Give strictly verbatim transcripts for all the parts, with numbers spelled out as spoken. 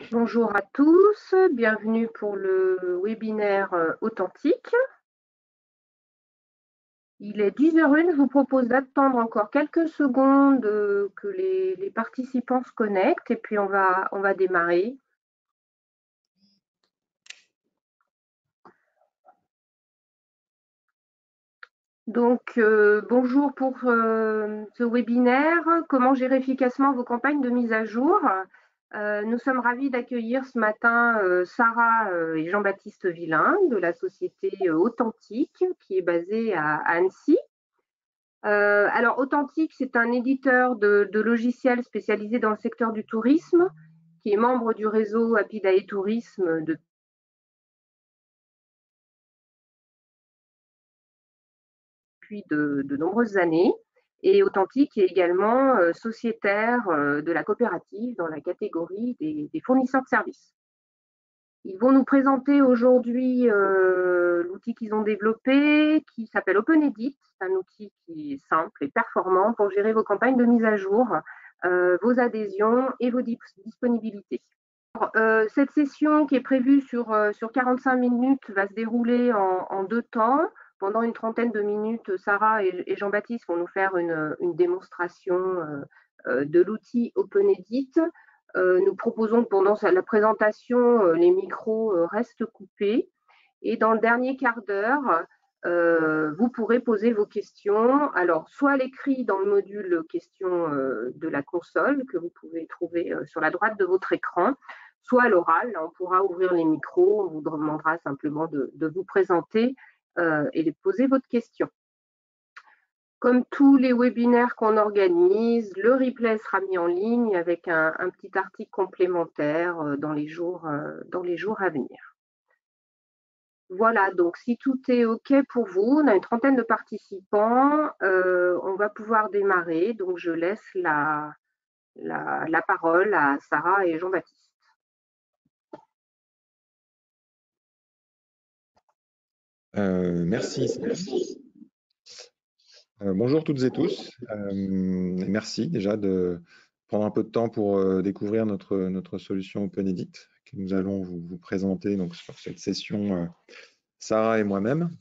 Bonjour à tous, bienvenue pour le webinaire euh, authentique. Il est dix heures une, je vous propose d'attendre encore quelques secondes euh, que les, les participants se connectent et puis on va, on va démarrer. Donc, euh, bonjour pour euh, ce webinaire, comment gérer efficacement vos campagnes de mise à jour. Euh, nous sommes ravis d'accueillir ce matin euh, Sarah euh, et Jean-Baptiste Villain de la société euh, Authentique qui est basée à, à Annecy. Euh, alors, Authentique, c'est un éditeur de, de logiciels spécialisé dans le secteur du tourisme qui est membre du réseau Apidae Tourisme depuis de, de nombreuses années. Et Authentique est également euh, sociétaire euh, de la coopérative dans la catégorie des, des fournisseurs de services. Ils vont nous présenter aujourd'hui euh, l'outil qu'ils ont développé qui s'appelle OpenEdit. C'est un outil qui est simple et performant pour gérer vos campagnes de mise à jour, euh, vos adhésions et vos disponibilités. Alors, euh, cette session qui est prévue sur, euh, sur quarante-cinq minutes va se dérouler en, en deux temps. Pendant une trentaine de minutes, Sarah et, et Jean-Baptiste vont nous faire une, une démonstration euh, euh, de l'outil OpenEdit. Euh, nous proposons que pendant la présentation, euh, les micros euh, restent coupés. Et dans le dernier quart d'heure, euh, vous pourrez poser vos questions. Alors, soit à l'écrit dans le module questions euh, de la console que vous pouvez trouver euh, sur la droite de votre écran, soit à l'oral. On pourra ouvrir les micros, on vous demandera simplement de, de vous présenter euh, et de poser votre question. Comme tous les webinaires qu'on organise, le replay sera mis en ligne avec un, un petit article complémentaire euh, dans les jours, euh, dans les jours à venir. Voilà, donc si tout est OK pour vous, on a une trentaine de participants, euh, on va pouvoir démarrer. Donc je laisse la, la, la parole à Sarah et Jean-Baptiste. Euh, merci. Euh, bonjour toutes et tous. Euh, merci déjà de prendre un peu de temps pour euh, découvrir notre, notre solution OpenEdit que nous allons vous, vous présenter donc, sur cette session, euh, Sarah et moi-même.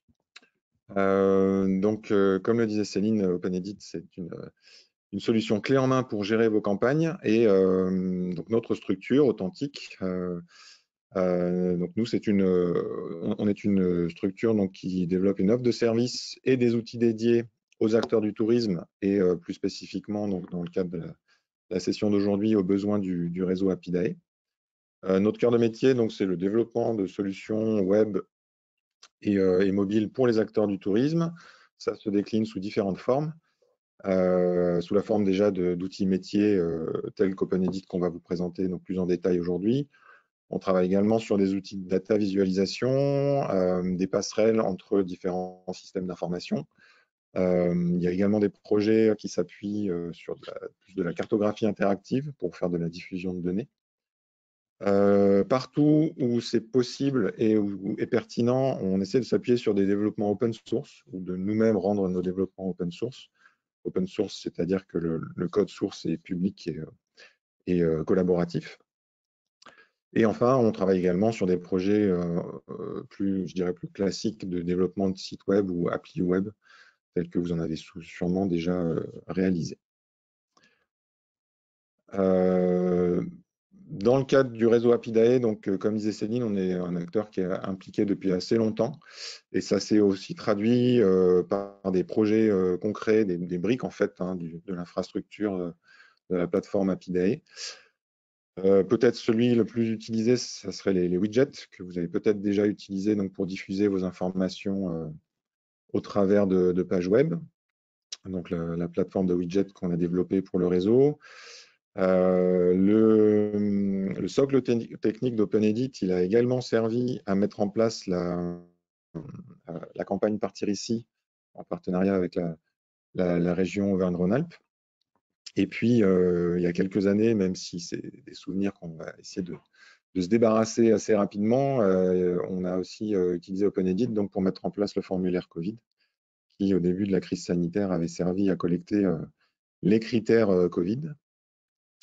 Euh, donc, euh, comme le disait Céline, OpenEdit, c'est une, une solution clé en main pour gérer vos campagnes et euh, donc notre structure authentique. Euh, Euh, donc nous, c'est une, on est une structure donc, qui développe une offre de services et des outils dédiés aux acteurs du tourisme et euh, plus spécifiquement donc, dans le cadre de la, la session d'aujourd'hui aux besoins du, du réseau Apidae. Euh, notre cœur de métier, donc, c'est le développement de solutions web et, euh, et mobiles pour les acteurs du tourisme. Ça se décline sous différentes formes. Euh, sous la forme déjà d'outils métiers euh, tels qu'OpenEdit qu'on va vous présenter donc, plus en détail aujourd'hui. On travaille également sur des outils de data visualisation, euh, des passerelles entre différents systèmes d'information. Euh, il y a également des projets qui s'appuient euh, sur de la, plus de la cartographie interactive pour faire de la diffusion de données. Euh, partout où c'est possible et, où, et pertinent, on essaie de s'appuyer sur des développements open source ou de nous-mêmes rendre nos développements open source. Open source, c'est-à-dire que le, le code source est public et, et euh, collaboratif. Et enfin, on travaille également sur des projets euh, plus, je dirais, plus classiques de développement de sites web ou applis web, tels que vous en avez sûrement déjà euh, réalisé. Euh, dans le cadre du réseau Apidae, donc, euh, comme disait Céline, on est un acteur qui est impliqué depuis assez longtemps, et ça s'est aussi traduit euh, par des projets euh, concrets, des, des briques en fait, hein, du, de l'infrastructure euh, de la plateforme Apidae. Euh, peut-être celui le plus utilisé, ce serait les, les widgets que vous avez peut-être déjà utilisés donc, pour diffuser vos informations euh, au travers de, de pages web. Donc la, la plateforme de widgets qu'on a développée pour le réseau. Euh, le, le socle technique d'OpenEdit, il a également servi à mettre en place la, la campagne Partir ici en partenariat avec la, la, la région Auvergne-Rhône-Alpes. Et puis, euh, il y a quelques années, même si c'est des souvenirs qu'on va essayer de, de se débarrasser assez rapidement, euh, on a aussi euh, utilisé OpenEdit donc, pour mettre en place le formulaire Covid, qui, au début de la crise sanitaire, avait servi à collecter euh, les critères euh, Covid.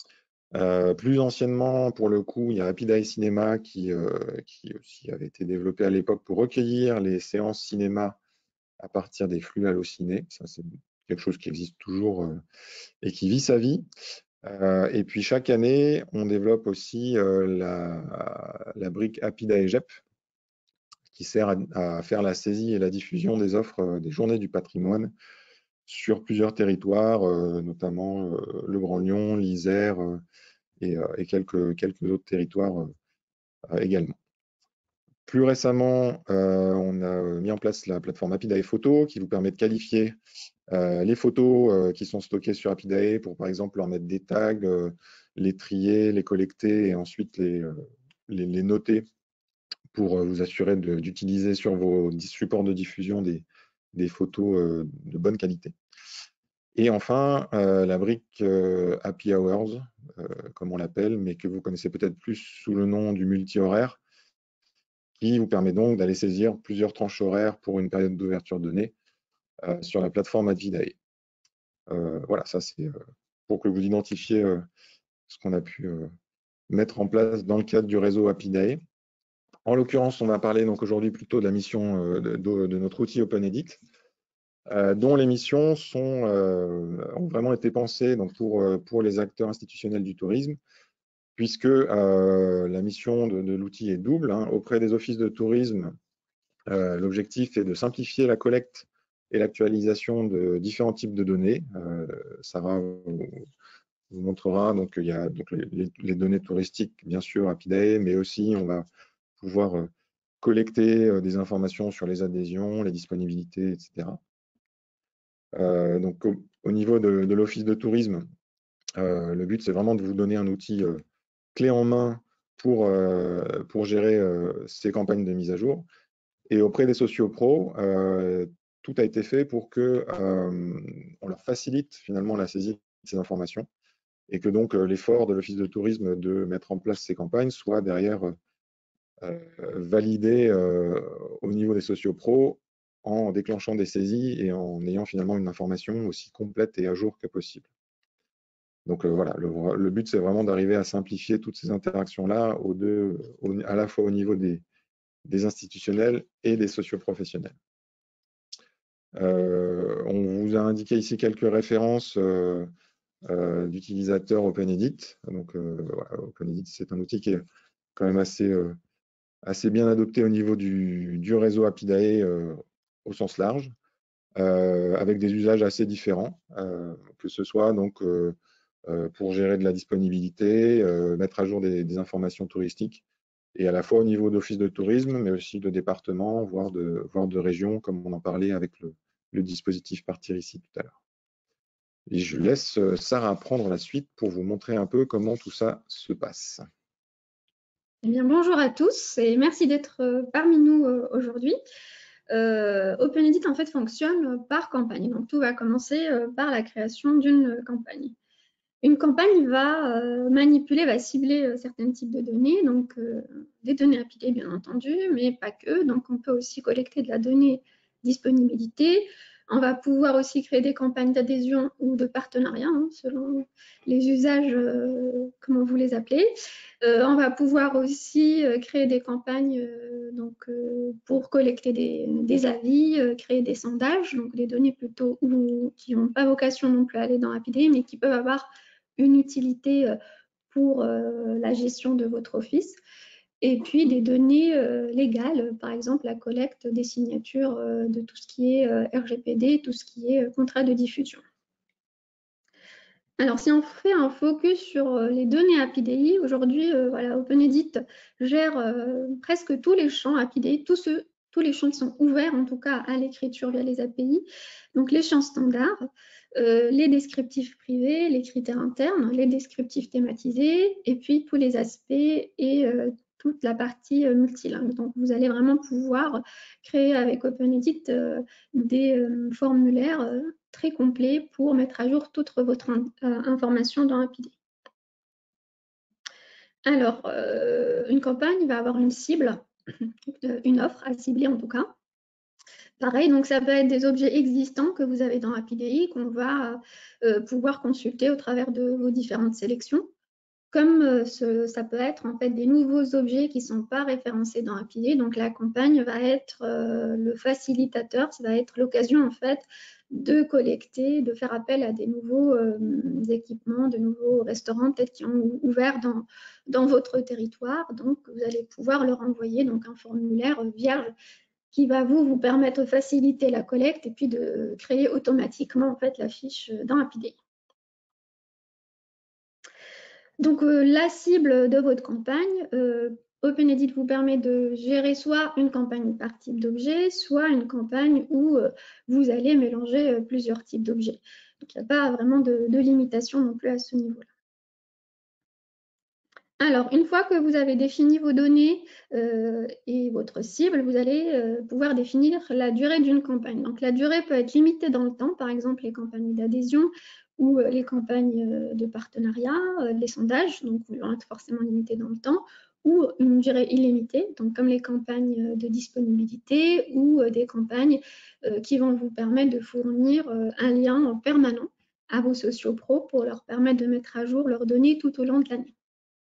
Euh, plus anciennement, pour le coup, il y a Rapidae Cinéma qui, euh, qui aussi avait été développé à l'époque pour recueillir les séances cinéma à partir des flux hallucinés. Ça, c'est quelque chose qui existe toujours euh, et qui vit sa vie. Euh, et puis chaque année, on développe aussi euh, la, la brique Rapidae G E P qui sert à, à faire la saisie et la diffusion des offres euh, des journées du patrimoine sur plusieurs territoires, euh, notamment euh, le Grand Lyon, l'Isère euh, et, euh, et quelques, quelques autres territoires euh, également. Plus récemment, euh, on a mis en place la plateforme Rapidae Photo qui vous permet de qualifier euh, les photos euh, qui sont stockées sur Rapidae pour, par exemple, leur mettre des tags, euh, les trier, les collecter et ensuite les, euh, les, les noter pour euh, vous assurer d'utiliser sur vos supports de diffusion des, des photos euh, de bonne qualité. Et enfin, euh, la brique euh, Happy Hours, euh, comme on l'appelle, mais que vous connaissez peut-être plus sous le nom du multi-horaire, qui vous permet donc d'aller saisir plusieurs tranches horaires pour une période d'ouverture donnée euh, sur la plateforme Advidae. Euh, voilà, ça c'est euh, pour que vous identifiez euh, ce qu'on a pu euh, mettre en place dans le cadre du réseau Hapidae. En l'occurrence, on va parler donc aujourd'hui plutôt de la mission euh, de, de, de notre outil OpenEdit, euh, dont les missions sont, euh, ont vraiment été pensées donc pour, pour les acteurs institutionnels du tourisme, puisque euh, la mission de, de l'outil est double. Hein. Auprès des offices de tourisme, euh, l'objectif est de simplifier la collecte et l'actualisation de différents types de données. Euh, Sarah vous montrera, donc il y a donc les, les données touristiques, bien sûr, Rapidae, mais aussi on va pouvoir euh, collecter euh, des informations sur les adhésions, les disponibilités, et cetera. Euh, donc au, au niveau de, de l'office de tourisme, euh, le but c'est vraiment de vous donner un outil euh, clé en main pour, euh, pour gérer euh, ces campagnes de mise à jour. Et auprès des sociopros, euh, tout a été fait pour que euh, on leur facilite finalement la saisie de ces informations et que donc euh, l'effort de l'office de tourisme de mettre en place ces campagnes soit derrière euh, validé euh, au niveau des sociopros en déclenchant des saisies et en ayant finalement une information aussi complète et à jour que possible. Donc euh, voilà, le, le but c'est vraiment d'arriver à simplifier toutes ces interactions-là au deux, au, à la fois au niveau des, des institutionnels et des socioprofessionnels. Euh, on vous a indiqué ici quelques références euh, euh, d'utilisateurs OpenEdit. Donc euh, voilà, OpenEdit c'est un outil qui est quand même assez, euh, assez bien adopté au niveau du, du réseau Hapidae euh, au sens large, euh, avec des usages assez différents, euh, que ce soit donc euh, euh, pour gérer de la disponibilité, euh, mettre à jour des, des informations touristiques, et à la fois au niveau d'office de tourisme, mais aussi de département, voire de, voire de région, comme on en parlait avec le, le dispositif Partir ici tout à l'heure. Et je laisse Sarah prendre la suite pour vous montrer un peu comment tout ça se passe. Eh bien, bonjour à tous et merci d'être parmi nous aujourd'hui. Euh, OpenEdit en fait fonctionne par campagne. Donc tout va commencer par la création d'une campagne. Une campagne va euh, manipuler, va cibler euh, certains types de données, donc euh, des données appliquées bien entendu, mais pas que. Donc on peut aussi collecter de la donnée disponibilité. On va pouvoir aussi créer des campagnes d'adhésion ou de partenariat, hein, selon les usages, euh, comment vous les appelez. Euh, on va pouvoir aussi euh, créer des campagnes euh, donc, euh, pour collecter des, des avis, euh, créer des sondages, donc des données plutôt où, qui n'ont pas vocation non plus à aller dans Rapidae, mais qui peuvent avoir une utilité pour euh, la gestion de votre office. Et puis des données euh, légales, par exemple la collecte des signatures euh, de tout ce qui est euh, R G P D, tout ce qui est euh, contrat de diffusion. Alors, si on fait un focus sur euh, les données Hapidae, aujourd'hui, euh, voilà, OpenEdit gère euh, presque tous les champs Hapidae, tous, ceux, tous les champs qui sont ouverts en tout cas à l'écriture via les A P I. Donc, les champs standards, euh, les descriptifs privés, les critères internes, les descriptifs thématisés, et puis tous les aspects et euh, toute la partie euh, multilingue. Donc, vous allez vraiment pouvoir créer avec OpenEdit euh, des euh, formulaires euh, très complet pour mettre à jour toute votre euh, information dans Hapidae. Alors, euh, une campagne va avoir une cible, une offre à cibler en tout cas. Pareil, donc ça peut être des objets existants que vous avez dans Hapidae qu'on va euh, pouvoir consulter au travers de vos différentes sélections. comme ce, ça peut être en fait des nouveaux objets qui ne sont pas référencés dans A P I. Donc la campagne va être euh, le facilitateur, ça va être l'occasion en fait de collecter, de faire appel à des nouveaux euh, équipements, de nouveaux restaurants peut-être qui ont ouvert dans, dans votre territoire. Donc vous allez pouvoir leur envoyer donc, un formulaire vierge qui va vous, vous permettre de faciliter la collecte et puis de créer automatiquement en fait la fiche dans A P I. Donc, euh, la cible de votre campagne, euh, OpenEdit vous permet de gérer soit une campagne par type d'objet, soit une campagne où euh, vous allez mélanger euh, plusieurs types d'objets. Donc, il n'y a pas vraiment de, de limitation non plus à ce niveau-là. Alors, une fois que vous avez défini vos données euh, et votre cible, vous allez euh, pouvoir définir la durée d'une campagne. Donc, la durée peut être limitée dans le temps, par exemple les campagnes d'adhésion ou euh, les campagnes euh, de partenariat, euh, les sondages, donc ils vont être forcément limités dans le temps, ou une durée illimitée, donc comme les campagnes de disponibilité ou euh, des campagnes euh, qui vont vous permettre de fournir euh, un lien permanent à vos sociopros pour leur permettre de mettre à jour leurs données tout au long de l'année.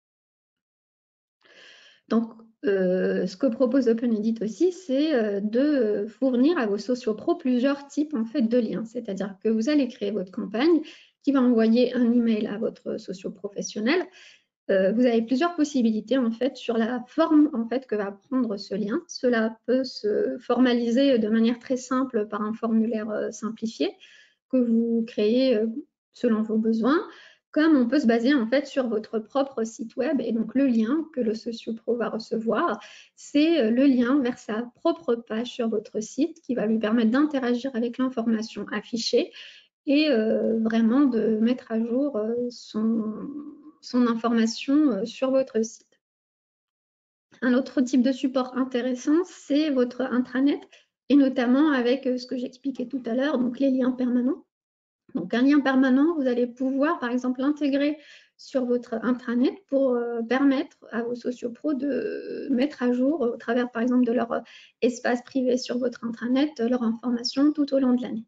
Donc, euh, ce que propose OpenEdit aussi, c'est euh, de fournir à vos sociopros plusieurs types en fait, de liens. C'est-à-dire que vous allez créer votre campagne qui va envoyer un email à votre socio-professionnel. Euh, vous avez plusieurs possibilités en fait sur la forme en fait que va prendre ce lien. Cela peut se formaliser de manière très simple par un formulaire euh, simplifié que vous créez euh, selon vos besoins, comme on peut se baser en fait sur votre propre site web. Et donc le lien que le sociopro va recevoir, c'est le lien vers sa propre page sur votre site qui va lui permettre d'interagir avec l'information affichée et euh, vraiment de mettre à jour euh, son, son information euh, sur votre site. Un autre type de support intéressant, c'est votre intranet, et notamment avec euh, ce que j'expliquais tout à l'heure, donc les liens permanents. Donc, un lien permanent, vous allez pouvoir, par exemple, l'intégrer sur votre intranet pour euh, permettre à vos sociopros de mettre à jour, au travers, par exemple, de leur euh, espace privé sur votre intranet, leur information tout au long de l'année.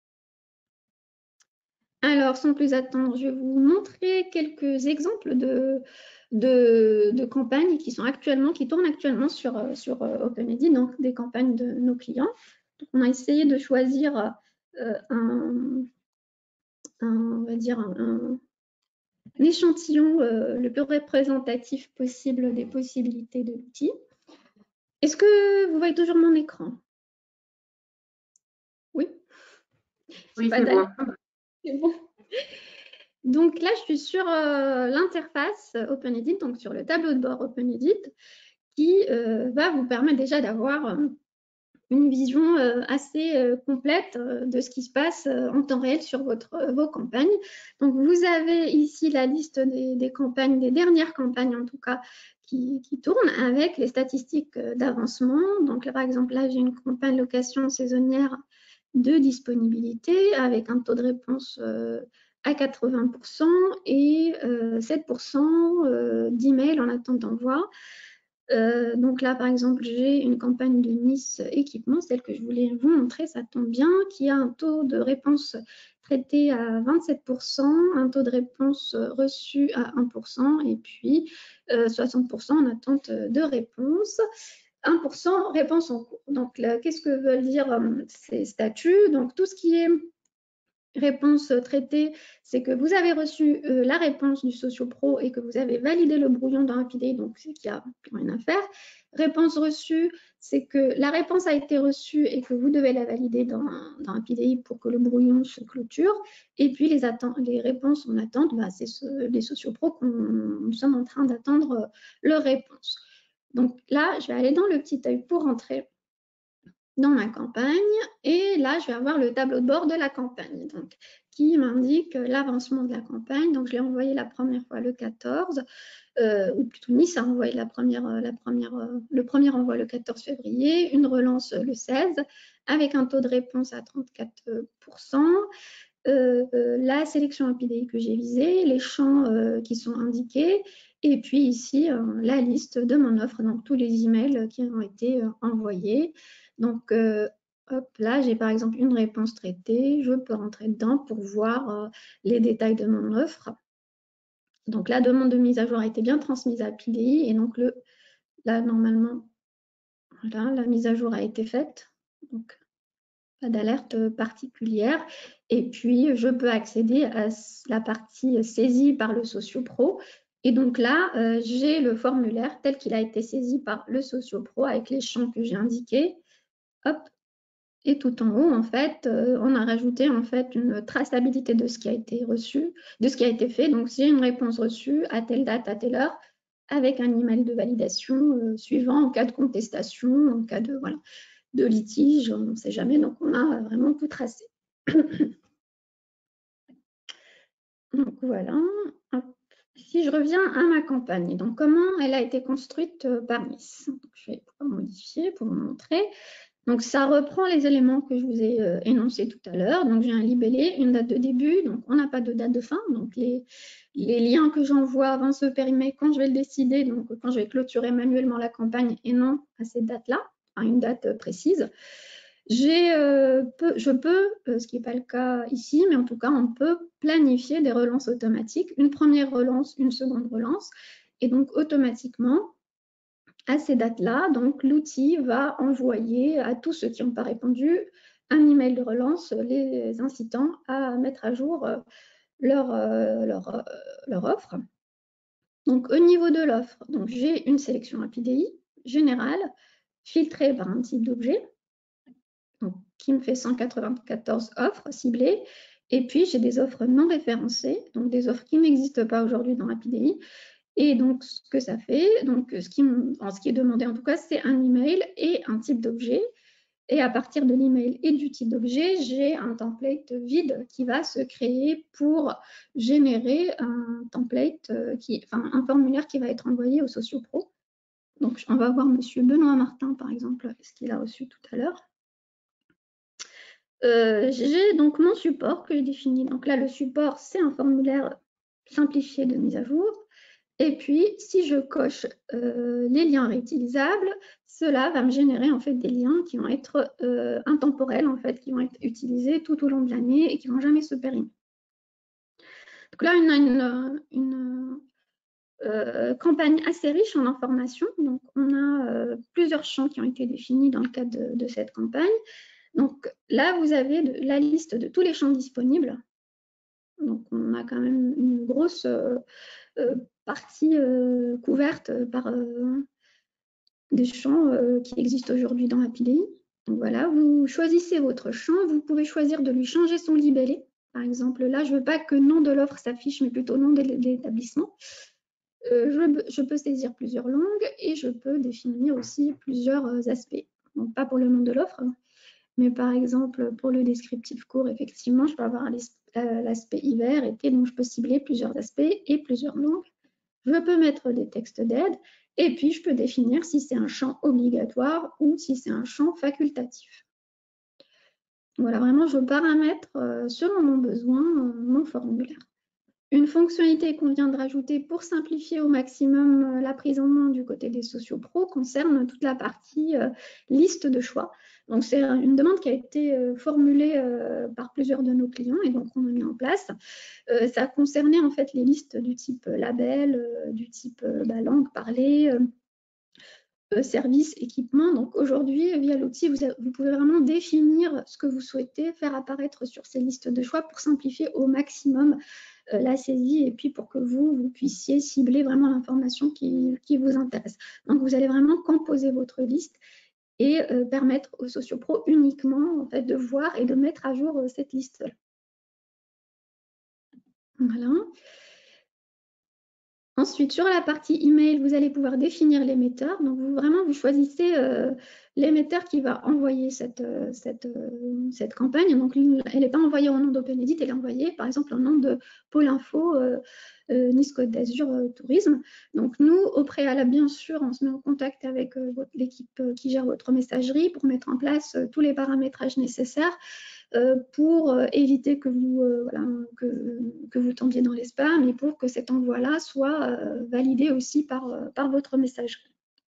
Alors, sans plus attendre, je vais vous montrer quelques exemples de, de, de campagnes qui sont actuellement, qui tournent actuellement sur, sur OpenEdit, donc des campagnes de nos clients. Donc, on a essayé de choisir euh, un, un, on va dire un, un, un échantillon euh, le plus représentatif possible des possibilités de l'outil. Est-ce que vous voyez toujours mon écran? Oui. Oui, c'est bon. C'est bon. Donc là, je suis sur euh, l'interface OpenEdit, donc sur le tableau de bord OpenEdit, qui euh, va vous permettre déjà d'avoir euh, une vision euh, assez euh, complète euh, de ce qui se passe euh, en temps réel sur votre, euh, vos campagnes. Donc vous avez ici la liste des, des campagnes, des dernières campagnes en tout cas, qui, qui tournent avec les statistiques euh, d'avancement. Donc là, par exemple, là, j'ai une campagne location saisonnière de disponibilité avec un taux de réponse euh, à quatre-vingts pour cent et euh, sept pour cent euh, d'emails en attente d'envoi. Euh, donc là, par exemple, j'ai une campagne de Nice équipement, celle que je voulais vous montrer, ça tombe bien, qui a un taux de réponse traité à vingt-sept pour cent, un taux de réponse reçu à un pour cent et puis euh, soixante pour cent en attente de réponse. un pour cent réponse en cours. Donc, qu'est-ce que veulent dire euh, ces statuts? Donc, tout ce qui est réponse traitée, c'est que vous avez reçu euh, la réponse du sociopro et que vous avez validé le brouillon dans A P I, donc c'est qu'il n'y a plus rien à faire. Réponse reçue, c'est que la réponse a été reçue et que vous devez la valider dans, dans A P I pour que le brouillon se clôture. Et puis les, les réponses en attente, bah, c'est ce, les sociopros qu'on nous sommes en train d'attendre euh, leur réponse. Donc là, je vais aller dans le petit œil pour entrer dans ma campagne et là je vais avoir le tableau de bord de la campagne donc, qui m'indique l'avancement de la campagne. Donc je l'ai envoyé la première fois le quatorze euh, ou plutôt Nice a envoyé la première, la première, le premier envoi le quatorze février, une relance le seize avec un taux de réponse à trente-quatre pour cent. Euh, euh, la sélection A P I que j'ai visée, les champs euh, qui sont indiqués et puis ici euh, la liste de mon offre, donc tous les emails qui ont été euh, envoyés. Donc, euh, hop, là, j'ai par exemple une réponse traitée. Je peux rentrer dedans pour voir euh, les détails de mon offre Donc, la demande de mise à jour a été bien transmise à P D I et donc le, là, normalement, voilà, la mise à jour a été faite. Donc, pas d'alerte particulière. Et puis, je peux accéder à la partie saisie par le Sociopro. Et donc là, euh, j'ai le formulaire tel qu'il a été saisi par le Sociopro avec les champs que j'ai indiqués. Hop. Et tout en haut, en fait, euh, on a rajouté en fait une traçabilité de ce qui a été reçu, de ce qui a été fait. Donc, si j'ai une réponse reçue à telle date, à telle heure, avec un email de validation euh, suivant en cas de contestation, en cas de, voilà, de litige, on ne sait jamais. Donc, on a vraiment tout tracé. Donc, voilà. Hop. Si je reviens à ma campagne, donc comment elle a été construite par Miss. Donc, je vais pouvoir modifier pour vous montrer. Donc, ça reprend les éléments que je vous ai euh, énoncés tout à l'heure. Donc, j'ai un libellé, une date de début. Donc, on n'a pas de date de fin. Donc, les, les liens que j'envoie vont se périmer quand je vais le décider, donc quand je vais clôturer manuellement la campagne et non à cette date-là, à une date précise. J'ai, euh, peu, je peux, euh, ce qui n'est pas le cas ici, mais en tout cas, on peut planifier des relances automatiques. Une première relance, une seconde relance. Et donc, automatiquement, à ces dates-là, donc l'outil va envoyer à tous ceux qui n'ont pas répondu un email de relance les incitant à mettre à jour leur, leur, leur offre. Donc au niveau de l'offre, donc j'ai une sélection A P I générale filtrée par un type d'objet qui me fait cent quatre-vingt-quatorze offres ciblées. Et puis j'ai des offres non référencées, donc des offres qui n'existent pas aujourd'hui dans A P I. Et donc, ce que ça fait, donc, ce, qui, en ce qui est demandé en tout cas, c'est un email et un type d'objet. Et à partir de l'email et du type d'objet, j'ai un template vide qui va se créer pour générer un template, qui, enfin, un formulaire qui va être envoyé au Sociopro. Donc, on va voir monsieur Benoît Martin, par exemple, ce qu'il a reçu tout à l'heure. Euh, j'ai donc mon support que j'ai défini. Donc là, le support, c'est un formulaire simplifié de mise à jour. Et puis, si je coche euh, les liens réutilisables, cela va me générer en fait des liens qui vont être euh, intemporels, en fait, qui vont être utilisés tout au long de l'année et qui ne vont jamais se périmer. Donc là, on a une, une euh, campagne assez riche en informations. Donc, on a euh, plusieurs champs qui ont été définis dans le cadre de, de cette campagne. Donc là, vous avez de, la liste de tous les champs disponibles. Donc, on a quand même une grosse euh, euh, partie euh, couverte par euh, des champs euh, qui existent aujourd'hui dans A P I. Donc voilà, vous choisissez votre champ, vous pouvez choisir de lui changer son libellé. Par exemple, là, je ne veux pas que nom de l'offre s'affiche, mais plutôt nom de l'établissement. Euh, je, je peux saisir plusieurs langues et je peux définir aussi plusieurs aspects. Donc, pas pour le nom de l'offre, mais par exemple, pour le descriptif court, effectivement, je peux avoir l'aspect hiver, été, donc je peux cibler plusieurs aspects et plusieurs langues. Je peux mettre des textes d'aide et puis je peux définir si c'est un champ obligatoire ou si c'est un champ facultatif. Voilà, vraiment, je paramètre selon mon besoin mon formulaire. Une fonctionnalité qu'on vient de rajouter pour simplifier au maximum la prise en main du côté des Sociopro concerne toute la partie euh, liste de choix. Donc, c'est une demande qui a été euh, formulée euh, par plusieurs de nos clients et donc on a mis en place. Euh, ça concernait en fait les listes du type label, euh, du type euh, bah, langue parlée, euh, service, équipement. Donc, aujourd'hui, via l'outil, vous, vous pouvez vraiment définir ce que vous souhaitez faire apparaître sur ces listes de choix pour simplifier au maximum la saisie et puis pour que vous, vous puissiez cibler vraiment l'information qui, qui vous intéresse. Donc, vous allez vraiment composer votre liste et euh, permettre aux Sociopro uniquement en fait, de voir et de mettre à jour euh, cette liste-là. Voilà. Ensuite, sur la partie email, vous allez pouvoir définir l'émetteur. Donc, vous, vraiment, vous choisissez euh, l'émetteur qui va envoyer cette, euh, cette, euh, cette campagne. Donc, elle n'est pas envoyée au nom d'OpenEdit, elle est envoyée, par exemple, au nom de Pôle Info, euh, euh, Nice Côte d'Azur euh, Tourisme. Donc, nous, au préalable, bien sûr, on se met en contact avec euh, l'équipe euh, qui gère votre messagerie pour mettre en place euh, tous les paramétrages nécessaires Euh, pour euh, éviter que vous, euh, voilà, que, que vous tombiez dans les spams et pour que cet envoi-là soit euh, validé aussi par, euh, par votre messagerie.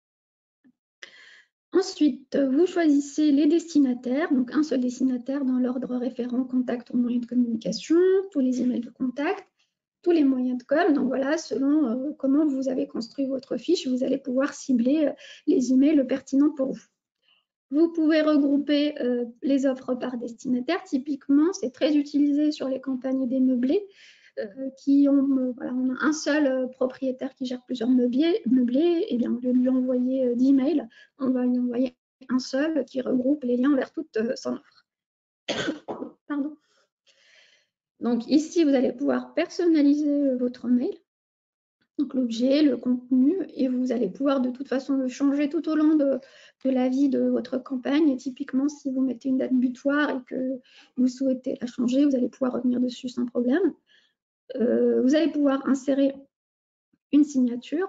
Ensuite, vous choisissez les destinataires, donc un seul destinataire dans l'ordre référent, contact ou moyen de communication, tous les emails de contact, tous les moyens de com. Donc voilà, selon euh, comment vous avez construit votre fiche, vous allez pouvoir cibler euh, les emails pertinents pour vous. Vous pouvez regrouper euh, les offres par destinataire. Typiquement, c'est très utilisé sur les campagnes des meublés euh, qui ont, euh, voilà, on a un seul euh, propriétaire qui gère plusieurs meublés. meublés et bien, au lieu de lui envoyer euh, dix mails, on va lui envoyer un seul qui regroupe les liens vers toute euh, son offre. Pardon. Donc ici, vous allez pouvoir personnaliser votre mail, donc l'objet, le contenu, et vous allez pouvoir de toute façon le changer tout au long de, de la vie de votre campagne. Et typiquement, si vous mettez une date butoir et que vous souhaitez la changer, vous allez pouvoir revenir dessus sans problème. Euh, vous allez pouvoir insérer une signature.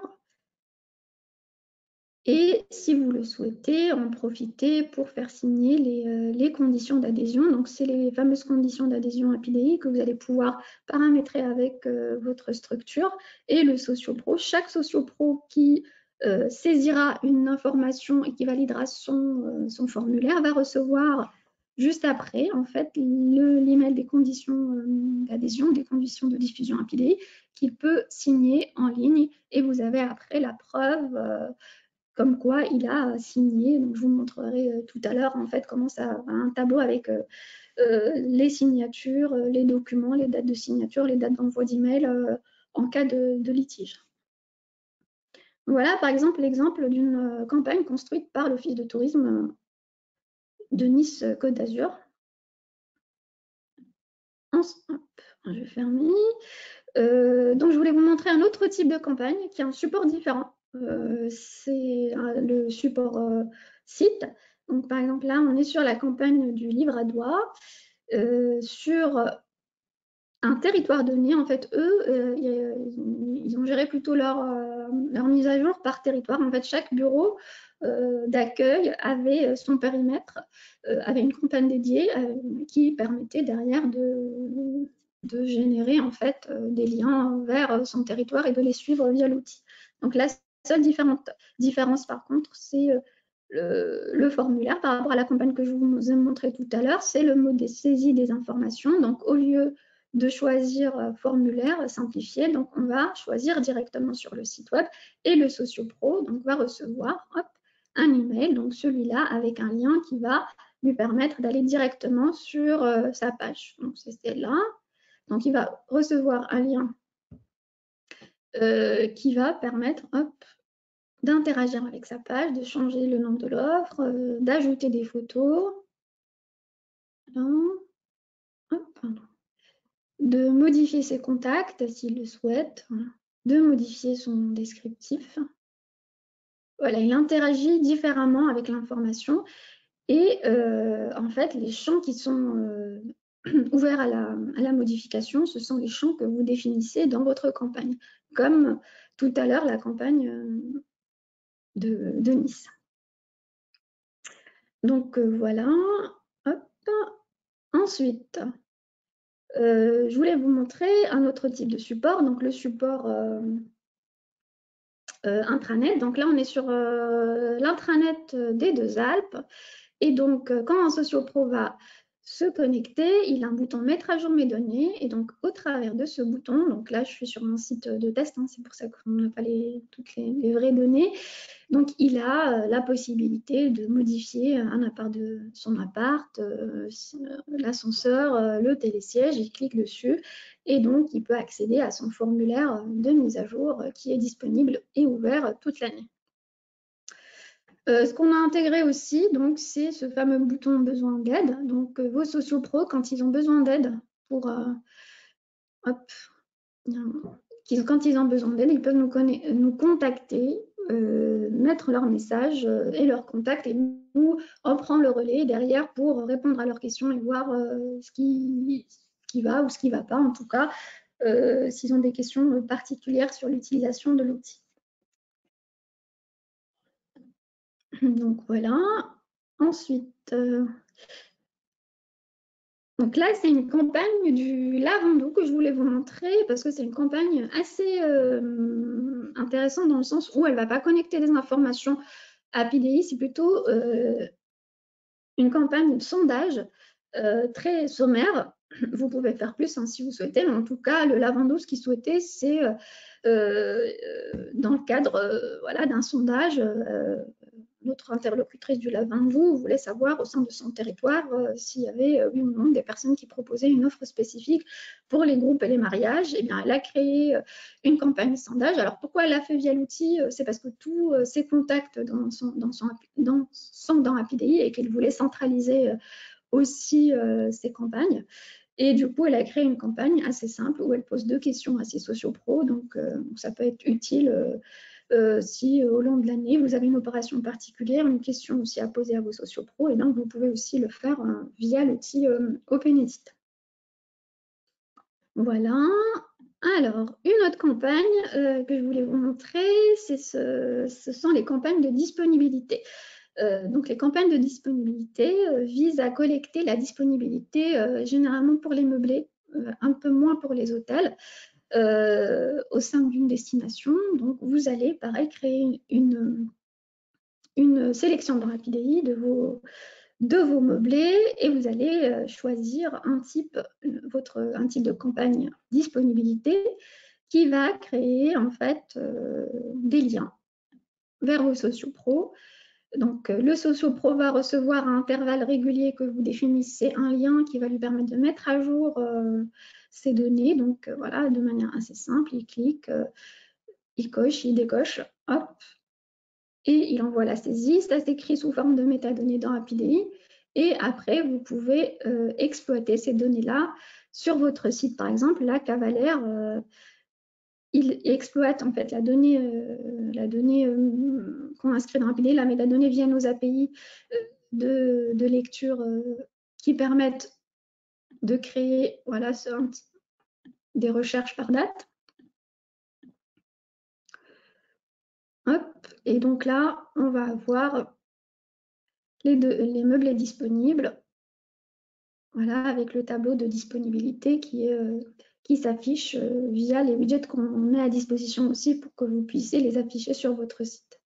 Et si vous le souhaitez, en profiter pour faire signer les, euh, les conditions d'adhésion. Donc, c'est les fameuses conditions d'adhésion A P I D I que vous allez pouvoir paramétrer avec euh, votre structure et le SocioPro. Chaque SocioPro qui euh, saisira une information et qui validera son, euh, son formulaire va recevoir juste après, en fait, l'email des conditions euh, d'adhésion, des conditions de diffusion A P I D I qu'il peut signer en ligne et vous avez après la preuve euh, comme quoi il a signé. Donc, je vous montrerai euh, tout à l'heure en fait comment ça, un tableau avec euh, euh, les signatures, euh, les documents, les dates de signature, les dates d'envoi d'email euh, en cas de, de litige. Voilà par exemple l'exemple d'une euh, campagne construite par l'Office de tourisme de Nice Côte d'Azur. Je vais fermer. Euh, donc, je voulais vous montrer un autre type de campagne qui a un support différent. Euh, c'est le support euh, site. Donc, par exemple, là, on est sur la campagne du livre à doigt, euh, sur un territoire donné. En fait, eux, euh, ils ont géré plutôt leur, euh, leur mise à jour par territoire. En fait, chaque bureau euh, d'accueil avait son périmètre, euh, avait une campagne dédiée euh, qui permettait derrière de de générer en fait euh, des liens vers son territoire et de les suivre via l'outil. Donc la seule différence par contre, c'est euh, le, le formulaire par rapport à la campagne que je vous ai montré tout à l'heure, c'est le mode de saisie des informations. Donc au lieu de choisir euh, formulaire simplifié, donc on va choisir directement sur le site web et le SocioPro donc va recevoir hop, un email, donc celui-là avec un lien qui va lui permettre d'aller directement sur euh, sa page. Donc c'est celle-là. Donc, il va recevoir un lien euh, qui va permettre d'interagir avec sa page, de changer le nom de l'offre, euh, d'ajouter des photos, hop, de modifier ses contacts s'il le souhaite, voilà, de modifier son descriptif. Voilà, il interagit différemment avec l'information et euh, en fait, les champs qui sont euh, ouverts à la, à la modification, ce sont les champs que vous définissez dans votre campagne, comme tout à l'heure la campagne de, de Nice. Donc euh, voilà. Hop. Ensuite, euh, je voulais vous montrer un autre type de support, donc le support euh, euh, intranet. Donc là, on est sur euh, l'intranet des Deux Alpes. Et donc, euh, quand un SocioPro va se connecter, il a un bouton mettre à jour mes données. Et donc, au travers de ce bouton, donc là, je suis sur mon site de test, hein, c'est pour ça qu'on n'a pas les, toutes les, les vraies données. Donc, il a euh, la possibilité de modifier un appart de son appart, euh, l'ascenseur, euh, le télésiège, il clique dessus et donc il peut accéder à son formulaire de mise à jour euh, qui est disponible et ouvert toute l'année. Euh, ce qu'on a intégré aussi, donc, c'est ce fameux bouton besoin d'aide. Donc, euh, vos SocioPro, quand ils ont besoin d'aide pour, euh, hop, quand ils ont besoin d'aide, ils peuvent nous, nous contacter, euh, mettre leur message euh, et leur contact, et nous, on prend le relais derrière pour répondre à leurs questions et voir euh, ce, qui, ce qui va ou ce qui ne va pas, en tout cas, euh, s'ils ont des questions particulières sur l'utilisation de l'outil. Donc voilà. Ensuite, euh, donc là, c'est une campagne du Lavandou que je voulais vous montrer parce que c'est une campagne assez euh, intéressante dans le sens où elle ne va pas connecter des informations à P I D I, c'est plutôt euh, une campagne de sondage euh, très sommaire Vous pouvez faire plus hein, si vous souhaitez, mais en tout cas, le Lavando, ce qu'il souhaitait, c'est euh, euh, dans le cadre euh, voilà, d'un sondage, euh, notre interlocutrice du Lavandou voulait savoir au sein de son territoire euh, s'il y avait euh, oui ou non des personnes qui proposaient une offre spécifique pour les groupes et les mariages. Et bien, elle a créé euh, une campagne sondage. Alors, pourquoi elle l'a fait via l'outil? C'est parce que tous euh, ses contacts dans son, dans son, dans, sont dans Apidei et qu'elle voulait centraliser euh, aussi euh, ses campagnes. Et du coup, elle a créé une campagne assez simple où elle pose deux questions à ses sociopros. Donc, euh, ça peut être utile euh, euh, si euh, au long de l'année, vous avez une opération particulière, une question aussi à poser à vos sociopros. Et donc, vous pouvez aussi le faire euh, via l'outil euh, OpenEdit. Voilà. Alors, une autre campagne euh, que je voulais vous montrer, ce, ce sont les campagnes de disponibilité. Euh, donc, les campagnes de disponibilité euh, visent à collecter la disponibilité euh, généralement pour les meublés, euh, un peu moins pour les hôtels, euh, au sein d'une destination. Donc, vous allez, pareil, créer une, une sélection dans Apidei de vos, de vos meublés et vous allez euh, choisir un type, votre, un type de campagne disponibilité qui va créer en fait euh, des liens vers vos sociopros. Donc, le sociopro va recevoir à intervalles réguliers que vous définissez un lien qui va lui permettre de mettre à jour euh, ces données. Donc, euh, voilà, de manière assez simple, il clique, euh, il coche, il décoche, hop, et il envoie la saisie. Ça s'écrit sous forme de métadonnées dans Apidei. Et après, vous pouvez euh, exploiter ces données-là sur votre site. Par exemple, là, Cavalaire, euh, il exploite en fait la donnée, euh, la donnée euh, qu'on inscrit dans Apidei, la métadonnée via nos A P I euh, de, de lecture euh, qui permettent de créer voilà, ce, des recherches par date. Hop, et donc là, on va avoir les, deux, les meubles disponibles, voilà, avec le tableau de disponibilité qui, euh, qui s'affiche euh, via les widgets qu'on met à disposition aussi pour que vous puissiez les afficher sur votre site.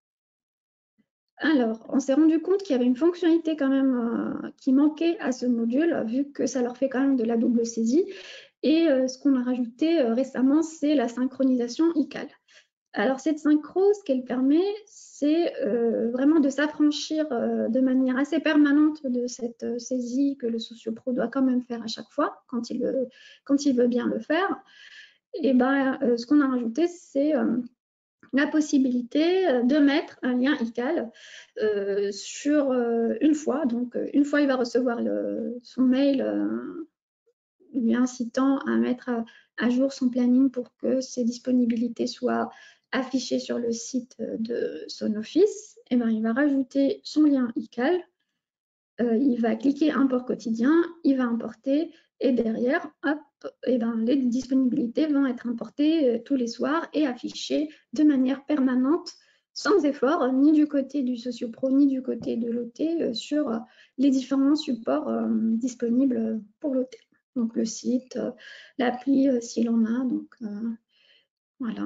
Alors, on s'est rendu compte qu'il y avait une fonctionnalité quand même euh, qui manquait à ce module, vu que ça leur fait quand même de la double saisie. Et euh, ce qu'on a rajouté euh, récemment, c'est la synchronisation I C A L. Alors, cette synchro, ce qu'elle permet, c'est euh, vraiment de s'affranchir euh, de manière assez permanente de cette euh, saisie que le sociopro doit quand même faire à chaque fois, quand il, veut, quand il veut bien le faire. Et ben, euh, ce qu'on a rajouté, c'est euh, la possibilité de mettre un lien I C A L euh, sur euh, une fois. Donc, une fois, il va recevoir le, son mail euh, lui incitant à mettre à, à jour son planning pour que ses disponibilités soient affichées sur le site de son office. Et ben, il va rajouter son lien I C A L. Euh, il va cliquer import quotidien, il va importer et derrière, hop, et ben, les disponibilités vont être importées euh, tous les soirs et affichées de manière permanente, sans effort, ni du côté du sociopro, ni du côté de l'O T, euh, sur euh, les différents supports euh, disponibles pour l'O T. Donc le site, euh, l'appli euh, s'il en a. Donc euh, voilà.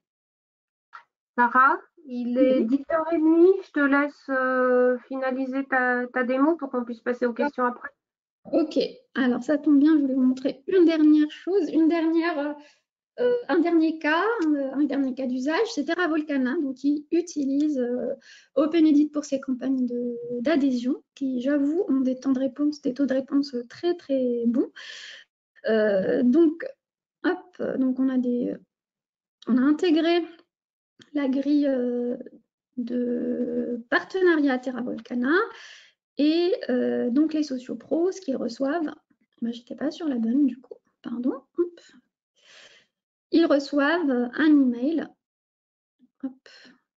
Sarah, il est oui. dix heures trente, je te laisse euh, finaliser ta, ta démo pour qu'on puisse passer aux questions après. Ok, alors ça tombe bien, je voulais vous montrer une dernière chose, une dernière, euh, un dernier cas, un, un dernier cas d'usage, c'est TerraVolcana, donc qui utilise euh, OpenEdit pour ses campagnes d'adhésion, qui j'avoue ont des temps de réponse, des taux de réponse très très bons. Euh, donc, hop, donc on a des, on a intégré la grille euh, de partenariat TerraVolcana et euh, donc les sociopros, ce qu'ils reçoivent. Ben, j'étais pas sur la bonne du coup, pardon. Hop. Ils reçoivent un email. Hop.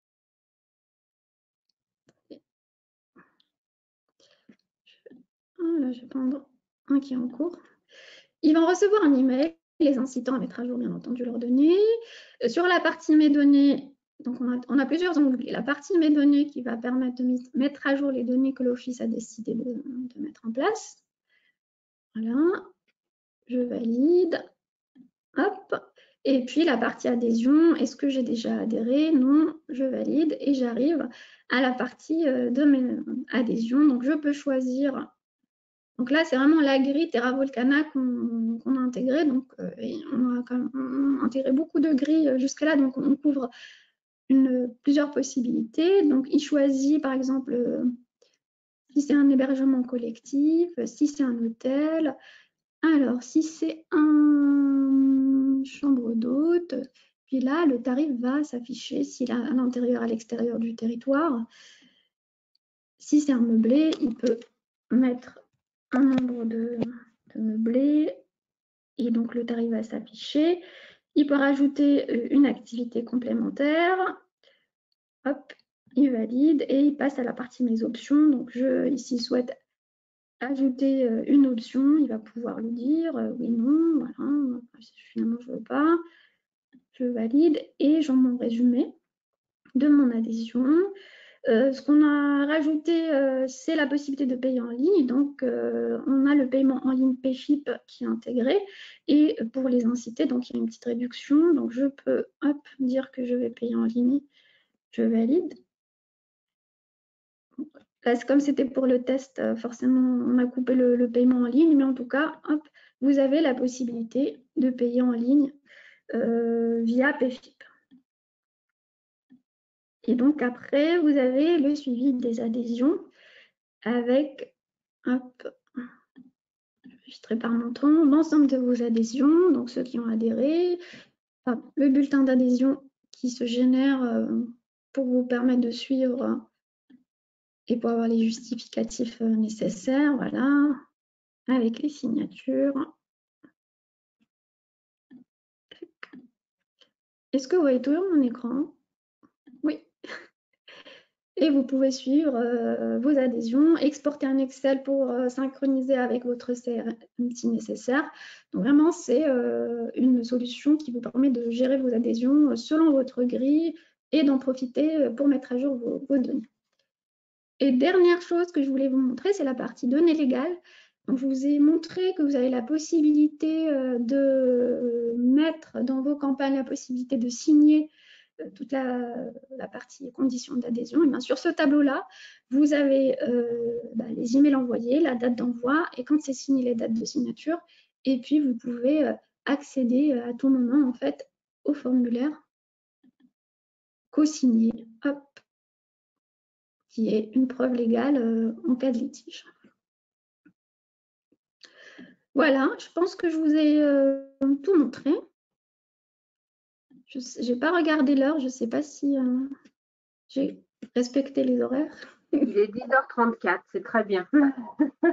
Oh là, je vais prendre un qui est en cours. Ils vont recevoir un email, les incitant à mettre à jour bien entendu leurs données. Sur la partie mes données, donc on a, on a plusieurs onglets. La partie mes données qui va permettre de mettre à jour les données que l'Office a décidé de, de mettre en place. Voilà, je valide. Hop. Et puis la partie adhésion, est-ce que j'ai déjà adhéré? Non, je valide et j'arrive à la partie de mes adhésions. Donc je peux choisir Donc là, c'est vraiment la grille TerraVolcana qu'on qu'on a intégrée. Donc, euh, on a quand même on a intégré beaucoup de grilles jusque-là. Donc, on couvre une, plusieurs possibilités. Donc, il choisit, par exemple, euh, si c'est un hébergement collectif, si c'est un hôtel. Alors, si c'est un chambre d'hôte, puis là, le tarif va s'afficher s'il est à l'intérieur, à l'extérieur du territoire. Si c'est un meublé, il peut mettre un nombre de, de meublés et donc le tarif va s'afficher. Il peut rajouter une activité complémentaire. Hop, il valide et il passe à la partie mes options. Donc, je ici souhaite ajouter une option. Il va pouvoir le dire oui, non, voilà. Finalement, je ne veux pas. Je valide et j'en mon résumé de mon adhésion. Euh, ce qu'on a rajouté, euh, c'est la possibilité de payer en ligne. Donc, euh, on a le paiement en ligne Payflip qui est intégré. Et pour les inciter, donc il y a une petite réduction. Donc, je peux hop, dire que je vais payer en ligne. Je valide. Là, comme c'était pour le test, forcément, on a coupé le, le paiement en ligne. Mais en tout cas, hop, vous avez la possibilité de payer en ligne euh, via Payflip. Et donc après, vous avez le suivi des adhésions avec, hop, enregistré par montant, l'ensemble de vos adhésions, donc ceux qui ont adhéré, enfin, le bulletin d'adhésion qui se génère euh, pour vous permettre de suivre et pour avoir les justificatifs euh, nécessaires, voilà, avec les signatures. Est-ce que vous voyez toujours mon écran? Oui. Et vous pouvez suivre euh, vos adhésions, exporter un Excel pour euh, synchroniser avec votre C R M si nécessaire. Donc vraiment, c'est euh, une solution qui vous permet de gérer vos adhésions selon votre grille et d'en profiter pour mettre à jour vos, vos données. Et dernière chose que je voulais vous montrer, c'est la partie données légales. Donc, je vous ai montré que vous avez la possibilité euh, de mettre dans vos campagnes la possibilité de signer toute la, la partie conditions d'adhésion. Et bien sur ce tableau-là, vous avez euh, bah, les emails envoyés, la date d'envoi et quand c'est signé, les dates de signature. Et puis, vous pouvez euh, accéder à tout moment en fait au formulaire co-signé, hop, qui est une preuve légale euh, en cas de litige. Voilà, je pense que je vous ai euh, tout montré. Je n'ai pas regardé l'heure, je ne sais pas si euh, j'ai respecté les horaires. Il est dix heures trente-quatre, c'est très bien. euh,